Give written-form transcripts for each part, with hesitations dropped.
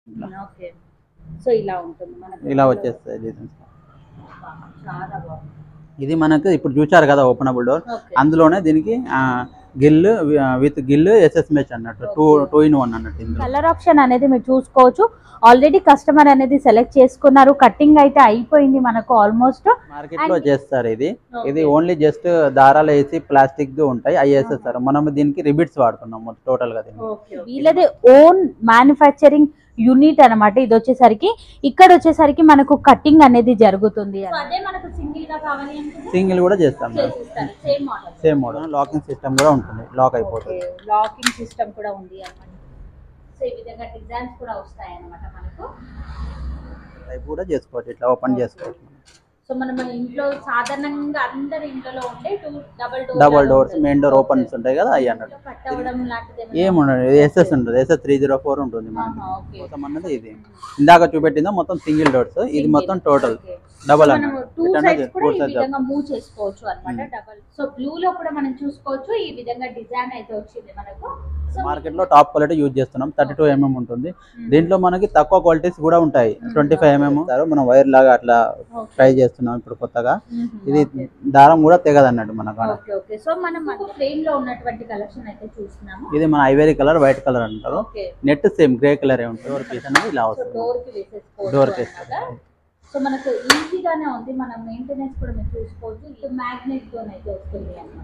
Okay. So ఇలా ఉంటుంది మనకు. ఇలా వచ్చేస్తాయి డిజైన్స్. చాలా బాగుంది. ఇది మనకు ఇప్పుడు చూచారు కదా ఓపెనబుల్ డోర్, ఓకే. అందులోనే దీనికి grill with grill SS mesh అన్నట్టు, టూ ఇన్ వన్ అన్నట్టు. ఇందులో కలర్ ఆప్షన్ అనేది మీరు చూసుకోవచ్చు. ఆల్రెడీ కస్టమర్ అనేది సెలెక్ట్ చేసుకున్నారు. కటింగ్ అయితే అయిపోయింది మనకు ఆల్మోస్ట్. మార్కెట్ లో చేస్తారు ఇది ఓన్లీ జస్ట్ దారాలు వేసి ప్లాస్టిక్ ది ఉంటాయి అవి వేసేస్తారు. మనం దీనికి రిబిట్స్ వాడుతున్నాం టోటల్ గా. వీళ్ళది ఓన్ మ్యానుఫ్యాక్చరింగ్ యూనిట్ అన్నమాట. ఇది వచ్చేసరికి ఇక్కడ వచ్చేసరికి మనకు కటింగ్ అనేది జరుగుతుంది. అదే మనకు సింగిల్ గా కావాలి అంటే సింగిల్ కూడా చేస్తాం. సేమ్ మోడల్ లాకింగ్ సిస్టమ్ కూడా ఉంటుంది, లాక్ అయిపోతుంది. లాకింగ్ సిస్టమ్ కూడా ఉంది అన్నమాట. సో ఈ విధంగా డిజైన్స్ కూడా వస్తాయి అన్నమాట మనకు. టైప్ కూడా చేసుకోవచ్చు, ఇట్లా ఓపెన్ చేసుకోవచ్చు. సో మనం మన ఇంట్లో సాధారణంగా అందరి ఇంట్లో ఉండే double doors main door opens ఉంటాయి కదా అవి అన్నట్టు. ఏముండదు, ఎస్ఎస్ ఉంటుంది, ఎస్ఎస్ 304 ఉంటుంది మనకి. మొత్తం అన్నది ఇది ఇందాక చూపెట్టిందో మొత్తం సింగిల్ డోర్స్, ఇది మొత్తం టోటల్ డబల్ మూవ్ చేసుకోవచ్చు అన్నమాట. డబల్. సో బ్లూ లో కూడా మనం చూసుకోవచ్చు. ఈ విధంగా డిజైన్ అయితే వచ్చింది మనకు. మార్కెట్ లో టాప్ క్వాలిటీ యూజ్ చేస్తున్నాం. 32 mm ఉంటుంది. దీంట్లో మనకి తక్కువ క్వాలిటీస్ కూడా ఉంటాయి. 25 mm మనం వైర్ లాగా అట్లా ట్రై చేస్తున్నాం ఇప్పుడు కొత్తగా. ఇది దారం కూడా తెగదు అన్నట్టు మనకు. సో మనం ప్లెయిన్ లో ఉన్నటువంటి కలెక్షన్ అయితే చూస్తున్నాము. ఇది మన ఐవరీ కలర్, వైట్ కలర్ అంటారు. నెట్ సేమ్ గ్రే కలర్ ఉంటుంది. డోర్ పీస్ అనేది ఇలా వస్తుంది. డోర్ కి సో మనకు ఈజీగానే ఉంది. మనం మెయింటెనెన్స్ కూడా మీరు చూసుకోవచ్చు. ఇది మ్యాగ్నెట్ తో అయితే వస్తుంది అన్నమాట.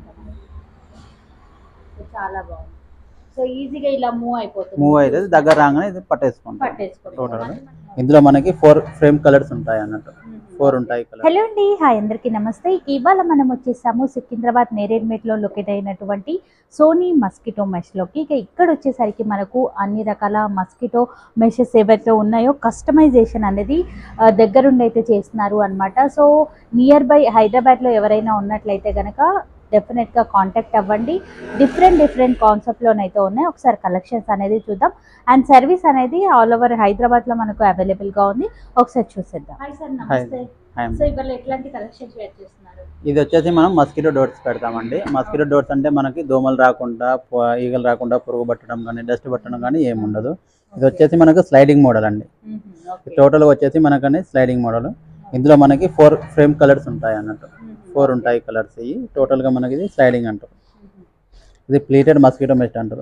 చాలా బాగుంది. సో ఈజీగా ఇలా మూవ్ అయితే దగ్గర రాగానే ఇది పట్టేసుకుంటాం. ఇందులో మనకి 4 ఫ్రేమ్ కలర్స్ ఉంటాయి అన్నట్టు. 4 ఉంటాయి కలర్. హలో అండి, హాయ్ అందరికీ నమస్తే. ఇవాళ మనం వచ్చేసాము సికింద్రాబాద్ నేరేడ్మెట్ లో లొకేట్ అయినటువంటి సోనీ మస్కిటో మెష్ లోకి. ఇక ఇక్కడ వచ్చేసరికి మనకు అన్ని రకాల మస్కిటో మెషెస్ ఏవైతే ఉన్నాయో కస్టమైజేషన్ అనేది దగ్గరుండి అయితే చేస్తున్నారు అనమాట. సో నియర్ బై హైదరాబాద్లో ఎవరైనా ఉన్నట్లయితే కనుక డెఫినెట్గా కాంటాక్ట్ అవ్వండి. డిఫరెంట్ కాన్సెప్ట్లోనైతే ఉన్నాయి. ఒకసారి కలెక్షన్స్ అనేది చూద్దాం. అండ్ సర్వీస్ అనేది ఆల్ ఓవర్ హైదరాబాద్లో మనకు అవైలబుల్గా ఉంది. ఒకసారి చూసేద్దాం. హాయ్ సార్, నమస్తే. సో ఇవాళ ఎట్లాంటి కలెక్షన్స్ వేర్ చేస్తున్నారు? ఇది వచ్చేసి మనం మస్కిటో డోర్స్ పెడతామండి. మస్కిటో డోర్స్ అంటే మనకి దోమలు రాకుండా, ఈగలు రాకుండా, పురుగు పట్టడం కానీ, డస్ట్ పట్టడం కానీ ఏముండదు. ఇది వచ్చేసి మనకు స్లైడింగ్ మోడల్ అండి. టోటల్ వచ్చేసి మనకని స్లైడింగ్ మోడల్. ఇందులో మనకి 4 ఫ్రేమ్ కలర్స్ ఉంటాయి అన్నట్టు. 4 ఉంటాయి కలర్స్. ఇవి టోటల్ గా మనకి ఇది స్లైడింగ్ అంటారు. ఇది ప్లీటెడ్ మస్కిటో మెష్ అంటారు.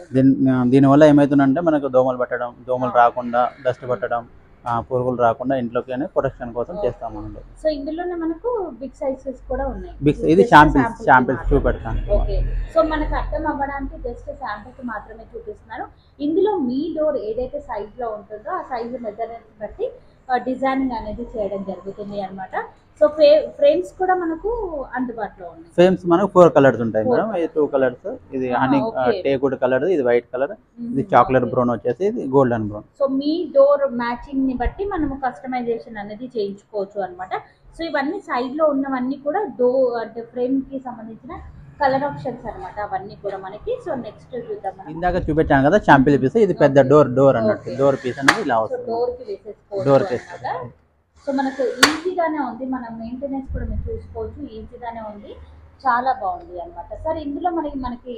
దీనివల్ల ఏమవుతుందంటే మనకు దోమలు పట్టడం, దోమలు రాకుండా, డస్ట్ పట్టడం, పురుగులు రాకుండా ఇంట్లోకి ప్రొటెక్షన్ కోసం చేస్తామండి. సో ఇందులోనే మనకు బిగ్ సైజెస్ కూడా ఉన్నాయి. ఇది శాంపిల్స్ చూపెడతాను. ఓకే. సో మనకు అర్థం అవ్వడానికి జస్ట్ శాంపిల్స్ మాత్రమే చూపిస్తున్నారు. ఇందులో మీ డోర్ ఏదైతే సైజ్ లో ఉంటుందో ఆ సైజ్ మెజర్మెంట్ బట్టి డిజైనింగ్ అనేది చేయడం జరుగుతుంది అన్నమాట. సో ఫ్రేమ్స్ కూడా మనకు అందుబాటులో ఉన్నాయి. ఫ్రేమ్స్ మనకు 4 కలర్స్ ఉంటాయి మేడం. ఇది 2 కలర్స్. ఇది హనీ టేకుడ్ కలర్, ఇది వైట్ కలర్, ఇది చాక్లెట్ బ్రౌన్ వచ్చేసి ఇది గోల్డెన్ బ్రౌన్. సో మీ డోర్ మ్యాచింగ్ ని బట్టి మనము కస్టమైజేషన్ అనేది చేయించుకోవచ్చు అన్నమాట. సో ఇవన్నీ సైడ్ లో ఉన్నవన్నీ కూడా అంటే ఫ్రేమ్ కి సంబంధించిన కలర్ ఆప్షన్స్ అన్నమాట. అవన్నీ కూడా మనకి. సో నెక్స్ట్ చూద్దాం. ఇందాక చూపెట్టాను కదా శాంపిల్ పీస్. ఇది పెద్ద డోర్ అన్నట్టు. డోర్ పీస్ అనేది ఇలా వస్తుంది. డోర్ కి వేసేసుకోవచ్చు. సో మనకు ఈజీగానే ఉంది. మనం మెయింటెనెన్స్ కూడా మీరు చూసుకోవచ్చు. ఈజీగానే ఉంది, చాలా బాగుంది అన్నమాట. సార్ ఇందులో మనకి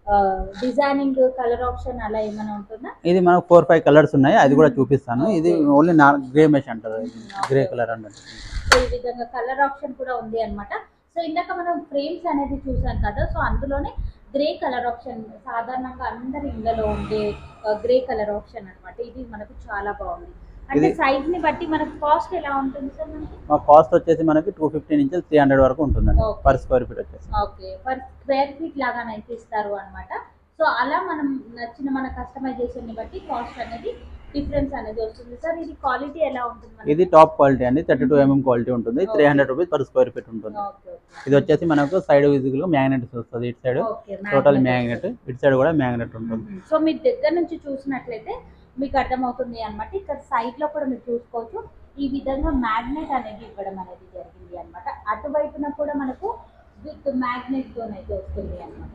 డిజైనింగ్ కలర్ ఆప్షన్ అలా ఏమైనా ఉంటుందా? ఇది మనకు 4-5 కలర్స్ ఉన్నాయి, అది కూడా చూపిస్తాను. ఇది ఓన్లీ గ్రే మెష్ అంటారు, గ్రే కలర్ అన్నట్టు. సో ఈ విధంగా కలర్ ఆప్షన్ కూడా ఉంది అన్నమాట. సో ఇందాక మనం ఫ్రేమ్స్ అనేది చూసాం కదా. సో అందులోనే గ్రే కలర్ ఆప్షన్ సాధారణంగా అందరి ఇళ్లలో ఉండే గ్రే కలర్ ఆప్షన్ అన్నమాట. ఇది మనకు చాలా బాగుంది. అంటే సైజ్ ని బట్టి మనకు కాస్ట్ ఎలా ఉంటుంది సార్? మనకి కాస్ట్ వచ్చేసి మనకి 250 నుంచి 300 వరకు ఉంటుందండి పర్ స్క్వేర్ ఫీట్ వచ్చేసి. ఓకే, పర్ స్క్వేర్ ఫీట్ లాగానైతే ఇస్తారు అన్నమాట. సో అలా మనం నచ్చిన మన కస్టమైజేషన్ ని బట్టి కాస్ట్ అనేది డిఫరెన్స్ అనేది వస్తుంది. సార్ ఇది క్వాలిటీ ఎలా ఉంటుంది? ఇది టాప్ క్వాలిటీ అండి. 32 mm క్వాలిటీ ఉంటుంది. 300 రూపీస్ పర్ స్క్వేర్ ఫీట్ ఉంటుంది. ఇది వచ్చేసి మనకు సైడ్ విజిబుల్ గా మ్యాగ్నెట్స్ వస్తుంది. ఇటు సైడ్ టోటల్ మ్యాగ్నెట్, ఇటు సైడ్ కూడా మ్యాగ్నెట్ ఉంటుంది. సో మీరు దగ్గర నుంచి చూసినట్లయితే మీకు అర్థమవుతుంది అన్నమాట. ఇక్కడ సైడ్ లో కూడా మీరు చూసుకోవచ్చు. ఈ విధంగా మ్యాగ్నెట్ అనేది ఇవ్వడం అనేది జరిగింది అన్నమాట. అటువైపున కూడా మనకు విత్ మ్యాగ్నెట్ తోనైతే వస్తుంది అన్నమాట.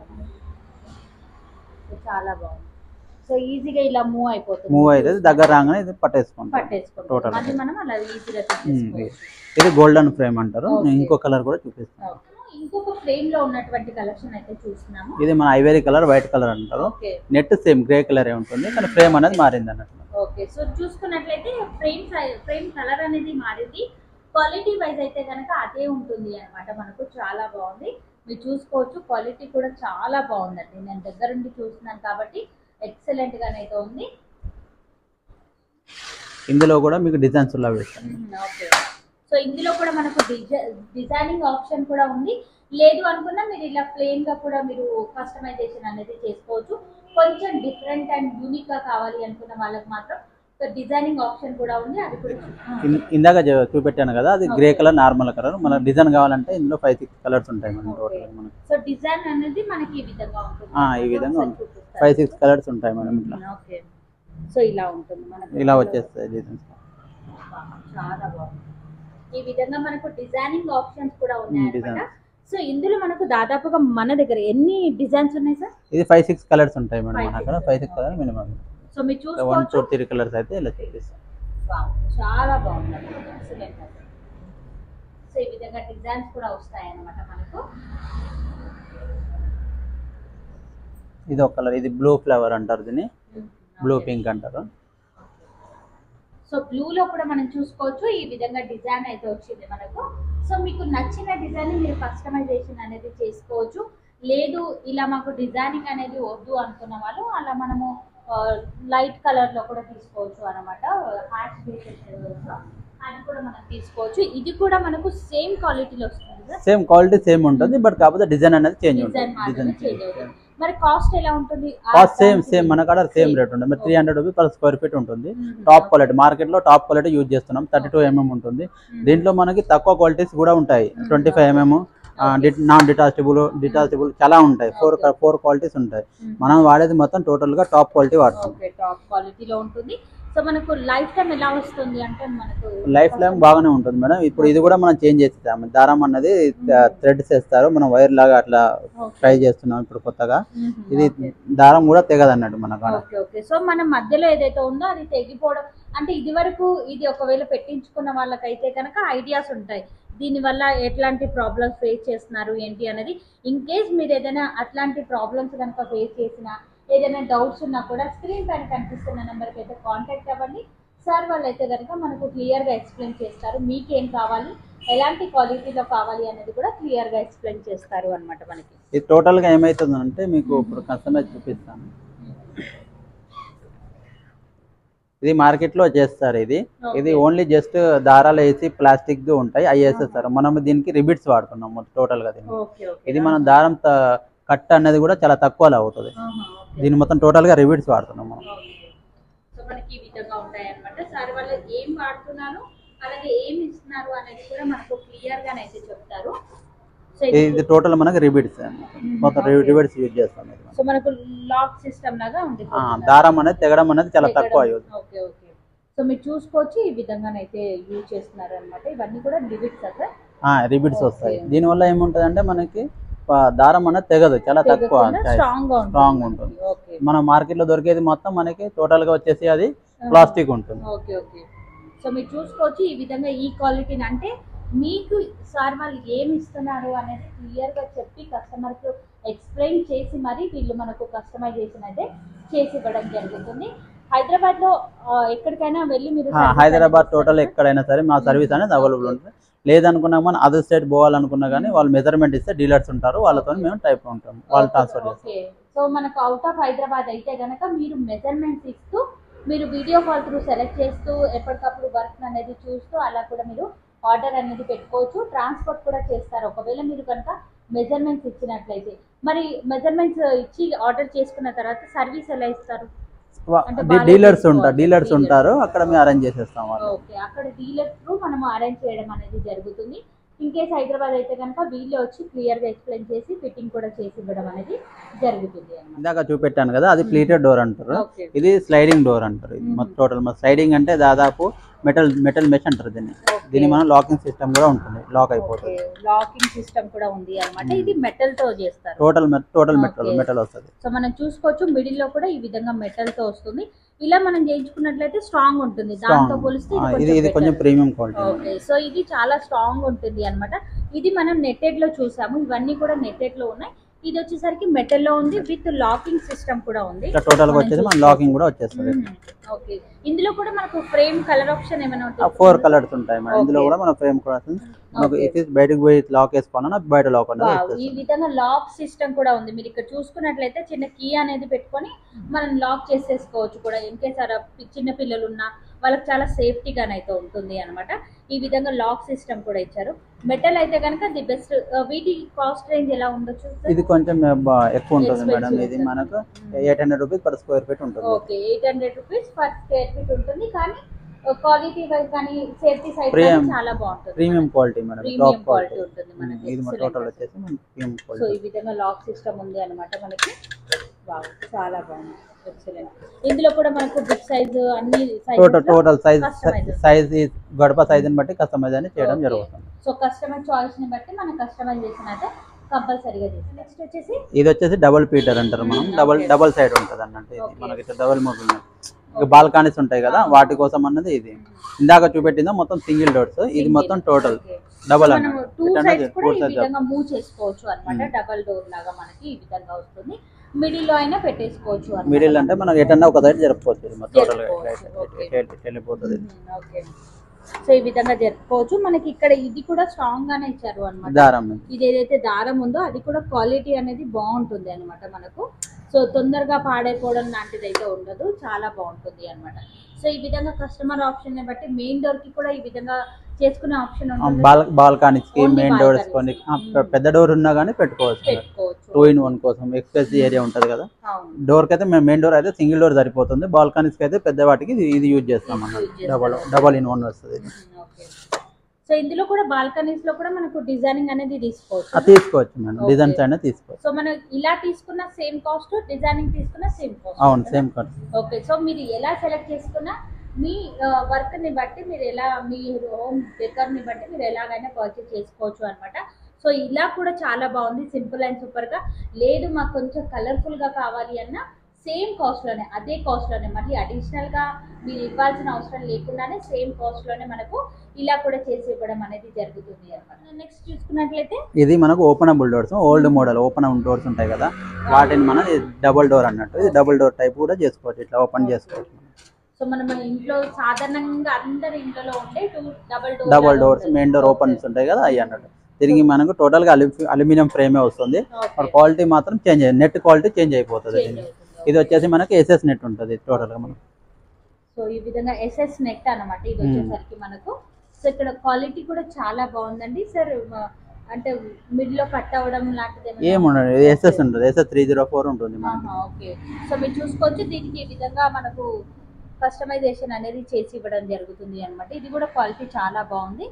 చాలా బాగుంది. సో ఈజీగా ఇలా మూవ్ అయితే దగ్గర రాగానే ఇది పట్టేసుకుంటాం. టోటల్ మనం అలా ఈజీగా తీసుకోవచ్చు. ఇది గోల్డెన్ ఫ్రేమ్ అంటారు. ఇంకో కలర్ కూడా చూపిస్తాను. ఇంకొక ఫ్రేమ్ లో ఉన్నటువంటి కలెక్షన్ అయితే చూస్తున్నాము. ఇది మన ఐవరీ కలర్, వైట్ కలర్ అంటారు. నెట్ సేమ్ గ్రే కలర్ ఉంటుంది, కానీ ఫ్రేమ్ అనేది మారింది అన్నట్టు. ఓకే. సో చూసుకున్నట్లయితే ఫ్రేమ్ కలర్ అనేది మారింది. క్వాలిటీ వైజ్ అయితే కనుక అదే ఉంటుంది అన్నమాట. మనకు చాలా బాగుంది. మీరు చూసుకోవచ్చు క్వాలిటీ కూడా చాలా బాగుందండి. నేను దగ్గరుండి చూస్తున్నాను కాబట్టి ఎక్సలెంట్ గానైతే ఉంది. ఇందులో కూడా మీకు డిజైన్స్ వేస్తాను. ఓకే. సో ఇందులో కూడా మనకు డిజైనింగ్ ఆప్షన్ కూడా ఉంది. లేదు అనుకున్నా మీరు ఇలా ప్లెయిన్ గా కూడా మీరు కస్టమైజేషన్ అనేది చేసుకోవచ్చు. కొంచెం డిఫరెంట్ అండ్ యూనిక్ గా కావాలి అనుకున్న వాళ్ళకి మాత్రం డిజైనింగ్ ఆప్షన్ కూడా ఉంది. అది కూడా ఇందాక చూపెట్టాను కదా, అది గ్రే కలర్ నార్మల్ కలర్. మన డిజైన్ కావాలంటే ఇందులో 5-6 కలర్స్ ఉంటాయి మనకి టోటల్ మనకి. సో డిజైన్ అనేది మనకి ఈ విధంగా ఉంటుంది. ఈ విధంగా 5-6 కలర్స్ ఉంటాయి మేడం ఇట్లా. ఓకే. సో ఇలా ఉంటుంది మనకి. ఇలా వచ్చేస్తాయి డిజైన్స్. చాలా బాగుంది. ఈ విధంగా మనకు డిజైనింగ్ ఆప్షన్స్ కూడా ఉన్నాయి అన్నమాట. సో ఇందులో మనకు దాదాపుగా మన దగ్గర ఎన్ని డిజైన్స్ ఉన్నాయి సార్? ఇది 5-6 కలర్స్ ఉంటాయి మేడం మన అక్కడ. 5-6 కలర్ మినిమం. సో మీరు చూసుకోవచ్చు 1-2-3 కలర్స్ అయితే ఇలా చూపిస్తాం. చాలా బాగుంది. ఎక్సలెంట్. సో ఈ విధంగా డిజైన్స్ కూడా వస్తాయి అన్నమాట మనకు. ఇది ఒక కలర్, ఇది బ్లూ ఫ్లవర్ అంటారు, దీన్ని బ్లూ పింక్ అంటారు. సో బ్లూలో కూడా మనం చూసుకోవచ్చు ఈ విధంగా డిజైన్ అయితే వచ్చింది మనకు. సో మీకు నచ్చిన డిజైన్ మీరు కస్టమైజేషన్ అనేది చేసుకోవచ్చు. లేదు ఇలా మాకు డిజైనింగ్ అనేది వద్దు అనుకున్న వాళ్ళు అలా మనము లైట్ కలర్లో కూడా తీసుకోవచ్చు అనమాట. హ్యాష్ బేసిస్ అది కూడా మనం తీసుకోవచ్చు. ఇది కూడా మనకు సేమ్ క్వాలిటీలో వస్తుంది. సేమ్ క్వాలిటీ సేమ్ ఉంటుంది, బట్ కాకపోతే డిజైన్ అనేది చేంజ్ ఉంటుంది. డిజైన్ చేంజ్ అవుతుంది. మరి కాస్ట్ ఎలా ఉంటుంది? కాస్ట్ సేమ్ మన కాడ సేమ్ రేట్ ఉంటుంది. మరి 300 రూపీస్ పర్ స్క్వేర్ ఫీట్ ఉంటుంది. టాప్ క్వాలిటీ, మార్కెట్ లో టాప్ క్వాలిటీ యూజ్ చేస్తున్నాం. 32 mm ఉంటుంది. దీంట్లో మనకి తక్కువ క్వాలిటీస్ కూడా ఉంటాయి. 25 mm, నాన్ డిటాచబుల్ చాలా ఉంటాయి. 4 క్వాలిటీస్ ఉంటాయి. మనం వాడేది మొత్తం టోటల్ గా టాప్ క్వాలిటీ వాడతాం. టాప్ క్వాలిటీలో ఉంటుంది. సో మనకు లైఫ్ టైం ఎలా వస్తుంది అంటే మనకు లైఫ్ టైం బాగానే ఉంటుంది మేడం. ఇప్పుడు ఇది కూడా మనం చేంజ్ చేస్తాము. దారం అన్నది థ్రెడ్స్ వేస్తారు, మనం వైర్ లాగా అట్లా ట్రై చేస్తున్నాం ఇప్పుడు కొత్తగా. ఇది దారం కూడా తెగదు అన్నట్టు మనకు. ఓకే. సో మన మధ్యలో ఏదైతే ఉందో అది తెగిపోవడం అంటే ఇది వరకు ఇది ఒకవేళ పెట్టించుకున్న వాళ్ళకైతే కనుక ఐడియాస్ ఉంటాయి దీనివల్ల ఎట్లాంటి ప్రాబ్లమ్స్ ఫేస్ చేస్తున్నారు ఏంటి అనేది. ఇన్ కేస్ మీరు ఏదైనా అట్లాంటి ప్రాబ్లమ్స్ కనుక ఫేస్ చేసినా ఏదైనా డౌట్స్ ఉన్నా కూడా స్క్రీన్ పైన కనిపిస్తున్న నెంబర్కి అయితే కాంటాక్ట్ అవ్వండి. సార్ వాళ్ళు అయితే కనుక మనకు క్లియర్గా ఎక్స్ప్లెయిన్ చేస్తారు. మీకేం కావాలి, ఎలాంటి క్వాలిటీలో కావాలి అనేది కూడా క్లియర్గా ఎక్స్ప్లెయిన్ చేస్తారు అనమాట మనకి. ఇది టోటల్గా ఏమవుతుందంటే మీకు ఇప్పుడు కస్టమైజ్ చూపిస్తాను. ఇది మార్కెట్లో చేస్తారు. ఇది ఓన్లీ జస్ట్ దారాలు వేసి ప్లాస్టిక్ ఉంటాయి అవి వేసేస్తారు. మనం దీనికి రిబిట్స్ వాడుతున్నాం టోటల్గా. ఇది మనం దారం కట్ అనేది కూడా చాలా తక్కువలో అవుతుంది. దీన్ని మొత్తం టోటల్గా రిబిట్స్ వాడుతున్నాం మనం. సో మనకి ఈ విధంగా ఉంటాయి అన్నమాట. సార్ వాళ్ళు ఏం వాడుతున్నారు అలాగే ఏం ఇస్తున్నారు అనేది కూడా మనకు క్లియర్గానైతే చెప్తారు. ఇది టోటల్ మనకి రిబిట్స్ మొత్తం రిబిట్స్ యూజ్ చేస్తాం. సో మనకు లాక్ సిస్టమ్ లాగా ఉంది. దారం అనేది తెగడం అనేది చాలా తక్కువ అయ్యింది. ఓకే. సో మీరు చూసుకోవచ్చు ఈ విధంగానైతే యూజ్ చేస్తున్నారు అనమాట. ఇవన్నీ కూడా రిబిట్స్ అక్కడ రిబిట్స్ వస్తాయి. దీనివల్ల ఏముంటుంది అంటే మనకి దారం అనేది తెగదు, చాలా తక్కువ స్ట్రాంగ్ ఉంటుంది. మన మార్కెట్ లో దొరికేది మొత్తం మనకి టోటల్ గా వచ్చేసి అది ప్లాస్టిక్ ఉంటుంది. ఓకే. సో మీరు చూసుకోవచ్చు ఈ విధంగా ఈ క్వాలిటీని అంటే మీకు సార్ వాళ్ళు ఏమి ఇస్తున్నారు అనేది క్లియర్ గా చెప్పి కస్టమర్ కు ఎక్స్ప్లెయిన్ చేసి మరి వీళ్ళు మనకు కస్టమైజేషన్ అయితే చేసి ఇవ్వడం జరుగుతుంది. హైదరాబాద్ లో ఎక్కడికైనా వెళ్ళి మీరు హైదరాబాద్ టోటల్ ఎక్కడైనా సరే మా సర్వీస్ అనేది అవైలబుల్ ఉంటుంది. లేదనుకున్నా మనం అదర్ స్టేట్ పోవాలనుకున్నా కానీ వాళ్ళు మెజర్మెంట్ ఇస్తే డీలర్స్ ఉంటారు, వాళ్ళతో మేము టైప్ ఉంటాం, వాళ్ళు ట్రాన్స్ఫర్ చేస్తాం. సో మనకు అవుట్ ఆఫ్ హైదరాబాద్ అయితే కనుక మీరు మెజర్మెంట్స్ ఇస్తూ మీరు వీడియో కాల్ త్రూ సెలెక్ట్ చేస్తూ ఎప్పటికప్పుడు వర్క్ అనేది చూస్తూ అలా కూడా మీరు ఆర్డర్ అనేది పెట్టుకోవచ్చు. ట్రాన్స్పోర్ట్ కూడా చేస్తారు ఒకవేళ మీరు కనుక మెజర్మెంట్స్ ఇచ్చినట్లయితే. మరి మెజర్మెంట్స్ ఇచ్చి ఆర్డర్ చేసుకున్న తర్వాత సర్వీస్ ఎలా ఇస్తారు? డీలర్స్ ఉంటారు, అక్కడ మేము అరేంజ్ చేసేస్తాం. ఓకే. అక్కడ డీలర్ త్రూ మనం అరేంజ్ చేయడం అనేది జరుగుతుంది. ఇన్ కేస్ హైదరాబాద్ అయితే కనుక వీళ్ళే వచ్చి క్లియర్గా ఎక్స్ప్లెయిన్ చేసి ఫిట్టింగ్ కూడా చేసి ఇవ్వడం అనేది జరుగుతుంది. ఇందాక చూపెట్టాను కదా, అది ప్లీటెడ్ డోర్ అంటారు, ఇది స్లైడింగ్ డోర్ అంటారు. ఇది టోటల్ స్లైడింగ్ అంటే దాదాపు మెటల్ మెష్ అంటారు దీన్ని మనం లాకింగ్ సిస్టమ్ కూడా ఉంటుంది, లాక్ అయిపోతుంది. లాకింగ్ సిస్టమ్ కూడా ఉంది అన్నమాట. ఇది మెటల్ తో చేస్తారు, టోటల్ మెటల్ వస్తుంది. సో మనం చూసుకోవచ్చు మిడిల్ లో కూడా ఈ విధంగా మెటల్ తో వస్తుంది. ఇలా మనం చేయించుకున్నట్లయితే స్ట్రాంగ్ ఉంటుంది, దాంతో పోలిస్తే ఇది కొంచెం ప్రీమియం క్వాలిటీ. ఓకే. సో ఇది చాలా స్ట్రాంగ్ ఉంటుంది అన్నమాట. ఇది మనం నెట్టెడ్ లో చూసాము, ఇవన్నీ కూడా నెట్టెడ్ లో ఉన్నాయి. ఇది వచ్చేసరికి మెటల్ లో ఉంది విత్ లాకింగ్ సిస్టమ్ కూడా ఉంది. టోటల్ గా వచ్చేసి మన లాకింగ్ కూడా వచ్చేస్తుంది. ఓకే, ఇందులో కూడా మనకు ఫ్రేమ్ కలర్ ఆప్షన్ ఏమైనా ఉంటుంది? 4 కలర్స్ ఉంటాయి మేడం. ఇందులో కూడా మన ఫ్రేమ్ కూడా మనకు బయటకు పోయి లాక్ వేసుకోవాలన్నా బయట లాక్ అనేది. ఈ విధంగా లాక్ సిస్టమ్ కూడా ఉంది. మీరు ఇక్కడ చూసుకున్నట్లయితే చిన్న కీ అనేది పెట్టుకొని మనం లాక్ చేసేసుకోవచ్చు కూడా. ఇన్కేస్ చిన్న పిల్లలు ఉన్నా వాళ్ళకి చాలా సేఫ్టీగానైతే ఉంటుంది అనమాట. ఈ విధంగా లాక్ సిస్టమ్ కూడా ఇచ్చారు. మెటల్ అయితే కనుక ది బెస్ట్. వీటి కాస్ట్ రేంజ్ ఎలా ఉండొచ్చు? ఇది కొంచెం ఎక్కువ ఉంటుంది మేడం. ఇది మనకు 800 రూపీస్ పర్ స్క్వేర్ ఫీట్ ఉంటుంది. Okay, 800 rupees per square feet ఉంటుంది. కానీ క్వాలిటీ వైజ్ కానీ సేఫ్టీ సైడ్ చాలా బాగుంటుంది. Premium quality madam. Premium quality ఉంటుంది మనకి. ఇది మన టోటల్ వచ్చేసి ప్రీమియం క్వాలిటీ. సో ఈ విధంగా లాక్ సిస్టమ్ ఉంది అన్నమాట మనకి. వావ్, చాలా బాగుంది. ఎక్సలెంట్. ఇందులో కూడా మనకు బిగ్ సైజ్ అన్ని టోటల్ సైజ్ గడప సైజ్ ని బట్టి కస్టమైజ్ అని చేయడం జరుగుతుంది. సో కస్టమర్ చాయిస్ ని బట్టి మనం కస్టమైజేషన్ అయితే కంపల్సరీగా చేస్తాం. నెక్స్ట్ వచ్చేసి ఇది వచ్చేసి డబుల్ పీటర్ అంటారు మనం. డబుల్ సైడ్ ఉంటుంది అన్నట్టు. ఇది మనకి డబుల్ మూవ్ బాల్కనీస్ ఉంటాయి కదా, వాటి కోసం అన్నది ఇది. ఇందాక చూపెట్టిందో మొత్తం సింగిల్ డోర్స్, ఇది మొత్తం టోటల్ డబల్ మూవ్ చేసుకోవచ్చు అన్నమాట. డబల్ డోర్ లాగా మనకి ఈ విధంగా వస్తుంది. మిడిల్ లో అయినా పెట్టేసుకోవచ్చు. మిడిల్ అంటే మనం ఎటన్నా ఒక సైడ్ జరుపుకోవచ్చు. టోటల్ వెళ్ళిపోతుంది. సో ఈ విధంగా జరుపుకోవచ్చు. మనకి ఇక్కడ ఇది కూడా స్ట్రాంగ్ గానే ఇచ్చారు అన్నమాట. దారం ఇది ఏదైతే దారం ఉందో అది కూడా క్వాలిటీ అనేది బాగుంటుంది అన్నమాట మనకు. సో తొందరగా పాడైపోవడం లాంటిది అయితే ఉండదు, చాలా బాగుంటుంది అన్నమాట. సో ఈ విధంగా కస్టమర్ ఆప్షన్ ని బట్టి మెయిన్ డోర్ కి కూడా ఈ విధంగా చేసుకునే ఆప్షన్ ఉంటుంది. బాల్కనీస్ కి మెయిన్ డోర్స్ కొని పెద్ద డోర్ ఉన్నా గానీ పెట్టుకోవచ్చు. 2-in-1 కోసం ఎక్స్ప్రెస్ ఏరియా ఉంటది కదా. డోర్ కి అయితే మెయిన్ డోర్ అయితే సింగిల్ డోర్ సరిపోతుంది. బాల్కనీస్ కి అయితే పెద్ద వాటికి ఇది యూజ్ చేస్తాం అన్నమాట. డబల్-in-1 వస్తుంది. సో ఇందులో కూడా బాల్కనీస్ లో కూడా మనకు డిజైనింగ్ అనేది తీసుకోవచ్చు మేడం. డిజైన్స్ అయినా తీసుకోవచ్చు. సో మనం ఇలా తీసుకున్న సేమ్ కాస్ట్, డిజైనింగ్ తీసుకున్న సేమ్ కాస్ట్. అవును, సేమ్ కాస్ట్. ఓకే, సో మీరు ఎలా సెలెక్ట్ చేసుకున్నా మీ వర్క్ ని బట్టి మీరు ఎలా, మీ హోమ్ డెకర్ ని బట్టి మీరు ఎలాగైనా పర్చేస్ చేసుకోవచ్చు అన్నమాట. సో ఇలా కూడా చాలా బాగుంది, సింపుల్ అండ్ సూపర్ గా. లేదు మాకు కొంచెం కలర్ఫుల్ గా కావాలి అన్న సేమ్ కాస్ట్ లోనే, అదే కాస్ట్ లోనే, మళ్ళీ అడిషనల్ గా మీరు ఇవ్వాల్సిన అవసరం లేకుండానే సేమ్ కాస్ట్ లోనే మనకు ఇలా కూడా చేసి ఇవ్వడం అనేది జరుగుతుంది అన్నమాట. నెక్స్ట్ చూసుకున్నట్లయితే ఇది మనకు openable doors, old model open doors ఉంటాయి కదా, వాటిని మనం డబుల్ డోర్ అన్నట్టు. ఇది డబుల్ డోర్ టైప్ కూడా చేసుకోవచ్చు, ఇట్లా ఓపెన్ చేసుకోవచ్చు. సో మనం ఇంట్లో సాధారణంగా అందరి ఇంట్లో ఉండే double doors main door opens ఉంటాయి కదా, అవి అన్నట్టు. దీనికి మనకు టోటల్ గా అల్యూమినియం ఫ్రేమే వస్తుంది. క్వాలిటీ మాత్రం చేంజ్ అయ్యింది, నెట్ క్వాలిటీ చేంజ్ అయిపోతుంది. ఇది వచ్చేసి మనకి ఎస్ఎస్ నెట్ ఉంటుంది టోటల్ గా మనకు. సో ఈ విధంగా ఎస్ఎస్ నెట్ అన్నమాట ఇది వచ్చేసరికి మనకు. సో ఇక్కడ క్వాలిటీ కూడా చాలా బాగుందండి సార్. అంటే మిడిల్ లో కట్ అవ్వడం లాంటిది ఏముండదు, ఎస్ఎస్ ఉంటుంది. ఎస్ఎస్ 304 ఉంటుంది మనకి. ఓకే, సో మీరు చూసుకోవచ్చు. దీనికి ఈ విధంగా మనకు కస్టమైజేషన్ అనేది చేసి ఇవ్వడం జరుగుతుంది అన్నమాట. ఇది కూడా క్వాలిటీ చాలా బాగుంది.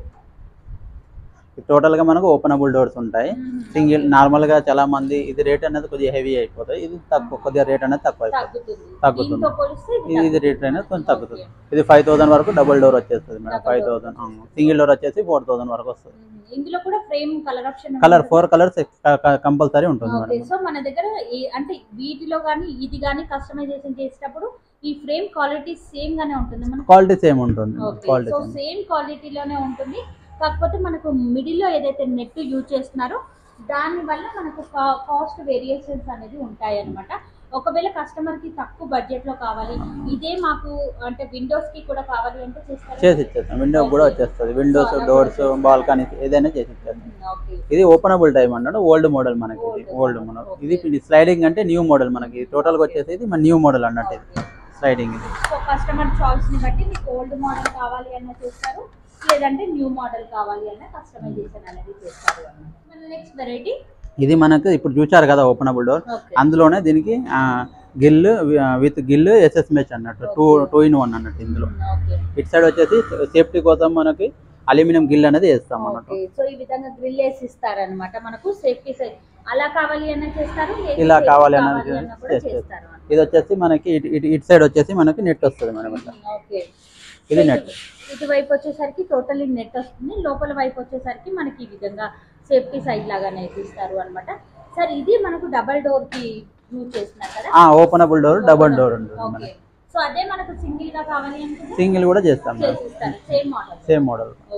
టోటల్ గా మనకు ఓపెనబుల్ డోర్స్ ఉంటాయి. సింగిల్ నార్మల్ గా చాలా మంది ఇది రేట్ అనేది కొద్దిగా హెవీ అయిపోతాయి. ఇది తక్కువ, కొద్దిగా రేట్ అనేది తగ్గుతుంది. ఇది రేట్ అనేది కొంచెం తగ్గుతుంది. ఇది 5000 వరకు డబుల్ డోర్ వచ్చేస్తుంది మేడం. 5000. సింగిల్ డోర్ వచ్చేసి 4000 వరకు వస్తుంది. ఇందులో కూడా frame colour option, 4 colours compulsory ఉంటుంది మేడం. సో మన దగ్గర అంటే వీటిలో గానీ ఇది గానీ కస్టమైజేషన్ చేసేటప్పుడు ఈ ఫ్రేమ్ క్వాలిటీ సేమ్ గానే ఉంటుంది. మన క్వాలిటీ సేమ్ ఉంటుంది. సో సేమ్ క్వాలిటీలోనే ఉంటుంది. కాకపోతే మనకు మిడిల్ లో ఏదైతే నెట్ యూజ్ చేస్తున్నారో దాని వల్ల మనకు కాస్ట్ వేరియేషన్స్ అనేది ఉంటాయి అన్నమాట. ఒకవేళ కస్టమర్ కి తక్కువ బడ్జెట్ లో కావాలి, ఇదే మాకు అంటే విండోస్ కి కూడా కావాలి అంటే చేసి ఇచ్చేస్తాం. విండో కూడా వచ్చేస్తుంది. విండోస్, డోర్స్, బాల్కనీ ఏదైనా చేసి ఇచ్చేస్తాం. ఇది ఓపెనబుల్ టైప్ అన్నాడు. ఓల్డ్ మోడల్ మనకి. ఓల్డ్ మోడల్ ఇది స్లైడింగ్ అంటే న్యూ మోడల్ మనకి. టోటల్ గా వచ్చేసి ఇది మన న్యూ మోడల్ అన్నట్టు. ఇది స్లైడింగ్. ఇది సో కస్టమర్ చాయిస్ ని బట్టి మీకు ఓల్డ్ మోడల్ కావాలి అన్న చేస్తారు, లేదంటే న్యూ మోడల్ కావాలి అన్న కస్టమైజేషన్ అనేది చేస్తారు అన్నమాట. నెక్స్ట్ వెరైటీ ఇది మనకు ఇప్పుడు చూచారు కదా ఓపెనబుల్ డోర్. అందులోనే దీనికి grill with grill SS mesh అన్నట్టు 2-in-1 అన్నట్టు. ఇందులో ఇటు సైడ్ వచ్చేసి సేఫ్టీ కోసం మనకి అల్యూమినియం గిల్ అనేది వేస్తాం అన్నట్టు. సో ఈ విధంగా గ్రిల్ వేసి ఇస్తారన్నమాట మనకు. సేఫ్టీ సైడ్ అలా కావాలి అన్న చేస్తారు, ఇలా కావాలి అన్న చేస్తారు. ఇది వచ్చేసి మనకి ఇటు సైడ్ వచ్చేసి మనకి నెట్ వస్తుంది మనకి. ఇది నెట్. ఇటువైపు వచ్చేసరికి టోటల్లీ నెట్ వస్తుంది. లోపల వైపు వచ్చేసరికి మనకి ఈ విధంగా సేఫ్టీ సైడ్ లాగానే ఇస్తారు అన్నమాట. సార్ ఇది మనకు డబల్ డోర్ కి యూజ్ చేస్తున్నారు కదా. ఓపెనబుల్ డోర్, డబల్ డోర్ ఉంటుంది. సో అదే మనకు సింగిల్ గా కావాలి అంటే సింగిల్ కూడా చేస్తాం. Same model. Same model. Okay, so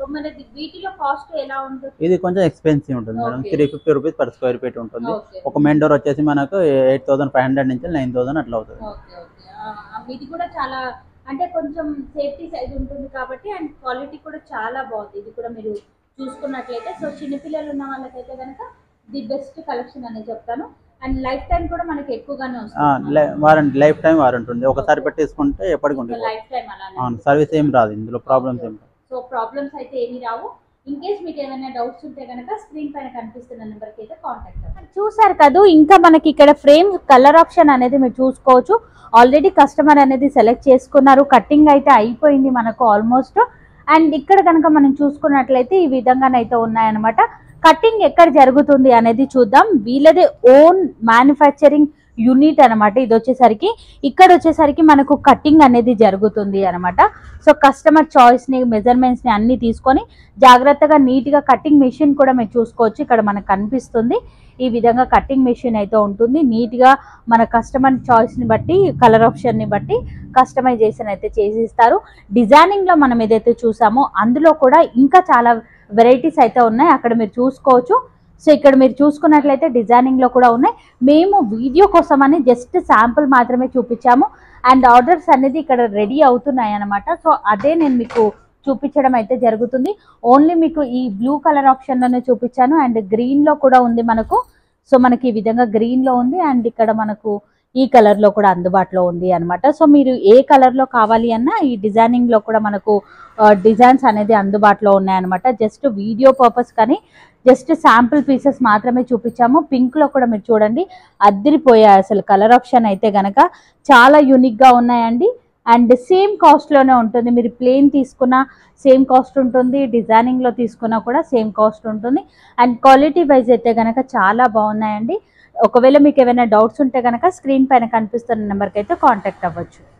so మనది వీటిలో కాస్ట్ ఎలా ఉంటుంది? ఇది కొంచెం ఎక్స్పెన్సివ్ ఉంటుంది madam. Okay. 350 rupees per square feet ఉంటుంది. ఓకే ఒక మెయిన్ డోర్ వచ్చేసి మనకు 8500 నుంచి 9000 అట్లా అవుతుంది. Okay okay. ఇది కూడా చాలా అంటే కొంచెం సేఫ్టీ సైడ్ ఉంటుంది కాబట్టి అండ్ క్వాలిటీ కూడా చాలా బాగుంది. ఇది కూడా మీరు చూసుకున్నట్లయితే సో చిన్నపిల్లలు ఉన్న వాళ్ళకైతే కనుక ది బెస్ట్ కలెక్షన్ అనేది చెప్తాను. అండ్ లైఫ్ టైం కూడా మనకి ఎక్కువగానే వస్తుంది. వారంటీ లైఫ్ టైం వారంటీ ఉంది. ఒకసారి పెట్టేసుకుంటే ఎప్పటికి ఉంటుంది. లైఫ్ టైం అలానే అవును, సర్వీస్ ఏం రాదు ఇందులో, ప్రాబ్లమ్స్ ఏం రాదు. సో ప్రాబ్లమ్స్ అయితే ఏమీ రావు. ఇన్ కేస్ మీకు ఏమైనా డౌట్స్ ఉంటే కనుక స్క్రీన్ పైన కనిపిస్తున్న నెంబర్కి అయితే కాంటాక్ట్ అవ్వండి. చూసారు కదా, ఇంకా మనకి ఇక్కడ ఫ్రేమ్ కలర్ ఆప్షన్ అనేది మీరు చూసుకోవచ్చు. ఆల్రెడీ కస్టమర్ అనేది సెలెక్ట్ చేసుకున్నారు. కటింగ్ అయితే అయిపోయింది మనకు ఆల్మోస్ట్. అండ్ ఇక్కడ కనుక మనం చూసుకున్నట్లయితే ఈ విధంగానైతే ఉన్నాయన్నమాట. కటింగ్ ఎక్కడ జరుగుతుంది అనేది చూద్దాం. వీళ్ళదే ఓన్ మ్యానుఫ్యాక్చరింగ్ యూనిట్ అనమాట. ఇది వచ్చేసరికి ఇక్కడ వచ్చేసరికి మనకు కటింగ్ అనేది జరుగుతుంది అనమాట. సో కస్టమర్ చాయిస్ని మెజర్మెంట్స్ని అన్ని తీసుకొని జాగ్రత్తగా నీట్గా కటింగ్ మెషిన్ కూడా మీరు చూసుకోవచ్చు. ఇక్కడ మనకు కనిపిస్తుంది ఈ విధంగా కటింగ్ మెషిన్ అయితే ఉంటుంది. నీట్గా మన కస్టమర్ చాయిస్ని బట్టి కలర్ ఆప్షన్ని బట్టి కస్టమైజేషన్ అయితే చేసిస్తారు. డిజైనింగ్లో మనం ఏదైతే చూసామో అందులో కూడా ఇంకా చాలా వెరైటీస్ అయితే ఉన్నాయి, అక్కడ మీరు చూసుకోవచ్చు. సో ఇక్కడ మీరు చూసుకున్నట్లయితే డిజైనింగ్లో కూడా ఉన్నాయి. మేము వీడియో కోసమని జస్ట్ శాంపుల్ మాత్రమే చూపించాము అండ్ ఆర్డర్స్ అనేది ఇక్కడ రెడీ అవుతున్నాయి అన్నమాట. సో అదే నేను మీకు చూపించడం అయితే జరుగుతుంది. ఓన్లీ మీకు ఈ బ్లూ కలర్ ఆప్షన్లోనే చూపించాను అండ్ గ్రీన్లో కూడా ఉంది మనకు. సో మనకి ఈ విధంగా గ్రీన్లో ఉంది అండ్ ఇక్కడ మనకు ఈ కలర్లో కూడా అందుబాటులో ఉంది అనమాట. సో మీరు ఏ కలర్లో కావాలి అన్నా ఈ డిజైనింగ్లో కూడా మనకు డిజైన్స్ అనేది అందుబాటులో ఉన్నాయన్నమాట. జస్ట్ వీడియో పర్పస్ కానీ జస్ట్ శాంపుల్ పీసెస్ మాత్రమే చూపించాము. పింక్లో కూడా మీరు చూడండి అద్దరిపోయాయి అసలు. కలర్ ఆప్షన్ అయితే కనుక చాలా యూనిక్గా ఉన్నాయండి అండ్ సేమ్ కాస్ట్లోనే ఉంటుంది. మీరు ప్లెయిన్ తీసుకున్న సేమ్ కాస్ట్ ఉంటుంది, డిజైనింగ్లో తీసుకున్నా కూడా సేమ్ కాస్ట్ ఉంటుంది అండ్ క్వాలిటీ వైజ్ అయితే కనుక చాలా బాగున్నాయండి. ఒకవేళ మీకు ఏమైనా డౌట్స్ ఉంటే కనుక స్క్రీన్ పైన కనిపిస్తున్న నెంబర్కి అయితే కాంటాక్ట్ అవ్వచ్చు.